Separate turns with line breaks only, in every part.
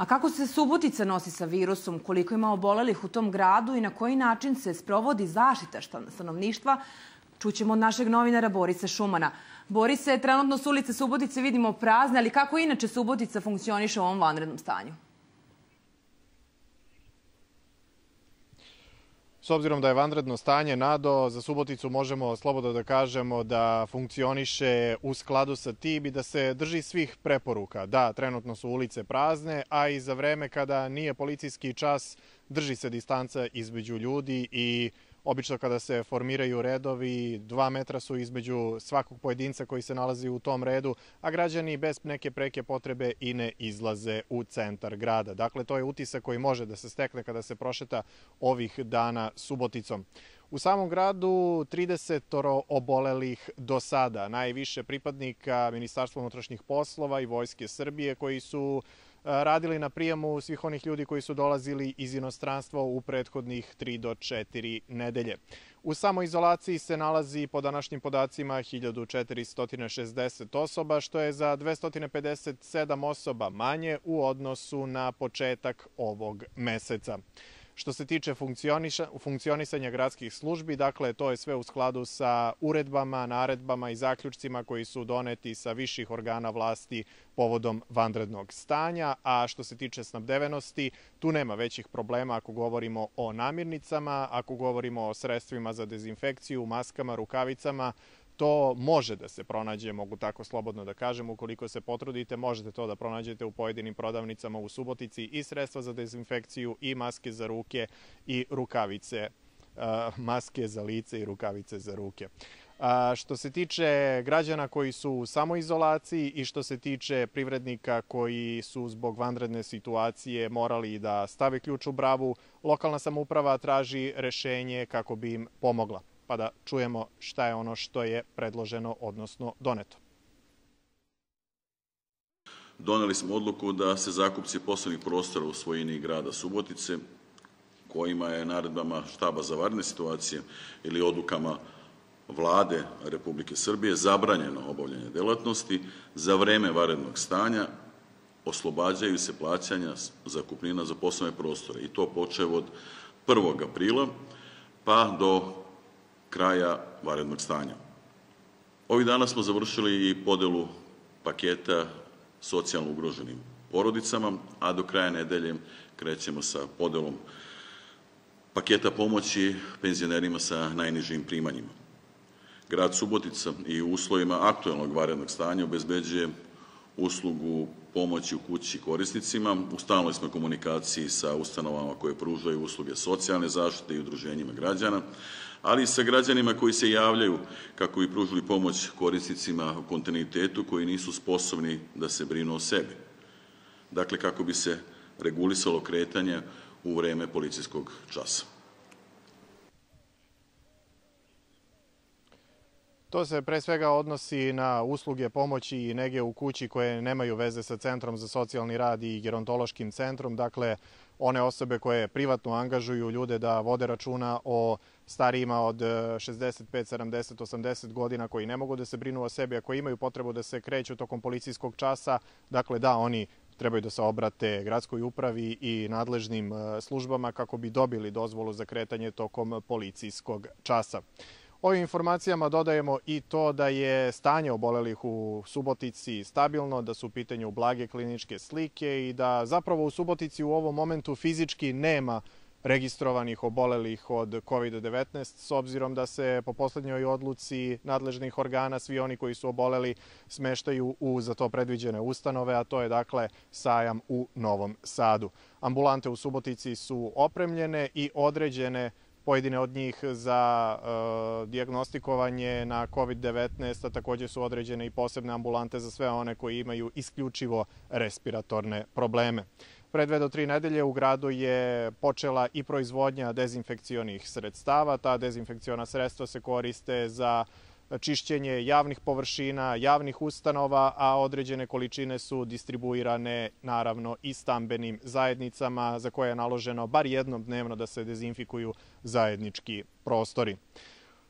A kako se Subotica nosi sa virusom, koliko ima obolelih u tom gradu i na koji način se sprovodi zaštita stanovništva, čućemo od našeg novinara Borisa Šumana. Borise, trenutno s ulice Subotice vidimo prazne, ali kako inače Subotica funkcioniše u ovom vanrednom stanju?
S obzirom da je vanredno stanje, Nado, za Suboticu možemo slobodno da kažemo da funkcioniše u skladu sa tim i da se drži svih preporuka. Da, trenutno su ulice prazne, a i za vreme kada nije policijski čas drži se distanca između ljudi i obično kada se formiraju redovi, 2 metra su između svakog pojedinca koji se nalazi u tom redu, a građani bez neke preke potrebe i ne izlaze u centar grada. Dakle, to je utisak koji može da se stekne kada se prošeta ovih dana Suboticom. U samom gradu 30 obolelih do sada, najviše pripadnika Ministarstva unutrašnjih poslova i Vojske Srbije koji su radili na prijemu svih onih ljudi koji su dolazili iz inostranstva u prethodnih 3 do 4 nedelje. U samoizolaciji se nalazi po današnjim podacima 1460 osoba, što je za 257 osoba manje u odnosu na početak ovog meseca. Što se tiče funkcionisanja gradskih službi, dakle, to je sve u skladu sa uredbama, naredbama i zaključcima koji su doneti sa viših organa vlasti povodom vanrednog stanja, a što se tiče snabdevenosti, tu nema većih problema ako govorimo o namirnicama, ako govorimo o sredstvima za dezinfekciju, maskama, rukavicama. To može da se pronađe, mogu tako slobodno da kažem, ukoliko se potrudite, možete to da pronađete u pojedinim prodavnicama u Subotici i sredstva za dezinfekciju i maske za ruke i rukavice, maske za lice i rukavice za ruke. Što se tiče građana koji su u samoizolaciji i što se tiče privrednika koji su zbog vanredne situacije morali da stave ključ u bravu, lokalna samouprava traži rešenje kako bi im pomogla. Pa da čujemo šta je ono što je predloženo, odnosno doneto.
Doneli smo odluku da se zakupci poslovnih prostora u svojini grada Subotice, kojima je naredbama štaba za vanredne situacije ili odlukama Vlade Republike Srbije zabranjeno obavljanje delatnosti, za vreme vanrednog stanja oslobađaju se plaćanja zakupnina za poslovne prostore. I to počev od 1. aprila pa do kraja vanrednog stanja. Ovih dana smo završili i podelu paketa socijalno ugroženim porodicama, a do kraja nedelje krećemo sa podelom paketa pomoći penzionerima sa najnižim primanjima. Grad Subotica i u uslovima aktuelnog vanrednog stanja obezbeđuje uslugu pomoći u kući korisnicima. U stalnoj smo komunikaciji sa ustanovama koje pružaju usluge socijalne zaštite i udruženjima građana, ali i sa građanima koji se javljaju kako bi pružili pomoć korisnicima u kontinuitetu koji nisu sposobni da se brinu o sebi. Dakle, kako bi se regulisalo kretanje u vreme policijskog časa.
To se pre svega odnosi na usluge pomoći i nege u kući koje nemaju veze sa Centrom za socijalni rad i gerontološkim centrom. Dakle, one osobe koje privatno angažuju ljude da vode računa o starijima od 65, 70, 80 godina koji ne mogu da se brinu o sebi, a koji imaju potrebu da se kreću tokom policijskog časa. Dakle, da, oni trebaju da se obrate gradskoj upravi i nadležnim službama kako bi dobili dozvolu za kretanje tokom policijskog časa. Ovim informacijama dodajemo i to da je stanje obolelih u Subotici stabilno, da su u pitanju blage kliničke slike i da zapravo u Subotici u ovom momentu fizički nema registrovanih obolelih od COVID-19, s obzirom da se po poslednjoj odluci nadležnih organa svi oni koji su oboleli smeštaju u za to predviđene ustanove, a to je dakle Sajam u Novom Sadu. Ambulante u Subotici su opremljene i određene, pojedine od njih za dijagnostikovanje na COVID-19, a takođe su određene i posebne ambulante za sve one koji imaju isključivo respiratorne probleme. Pre 2 do 3 nedelje u gradu je počela i proizvodnja dezinfekcionih sredstava. Ta dezinfekciona sredstva se koriste za čišćenje javnih površina, javnih ustanova, a određene količine su distribuirane naravno i stambenim zajednicama za koje je naloženo bar jednom dnevno da se dezinfikuju zajednički prostori.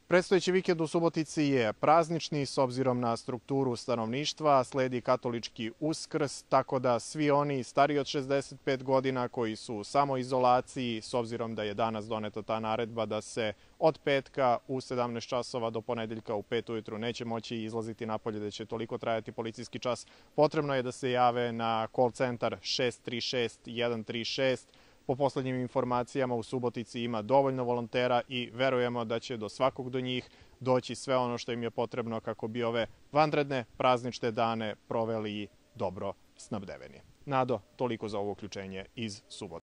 Predstojeći vikend u Subotici je praznični s obzirom na strukturu stanovništva, sledi katolički Uskrs, tako da svi oni stariji od 65 godina koji su u samoizolaciji, s obzirom da je danas doneta ta naredba da se od petka u 17 časova do ponedeljka u 5 ujutru neće moći izlaziti napolje, da će toliko trajati policijski čas, potrebno je da se jave na call centar 636 136. Po poslednjim informacijama u Subotici ima dovoljno volontera i verujemo da će do svakog do njih doći sve ono što im je potrebno kako bi ove vanredne praznične dane proveli dobro snabdeveni. Nado, toliko za ovo uključenje iz Subotice.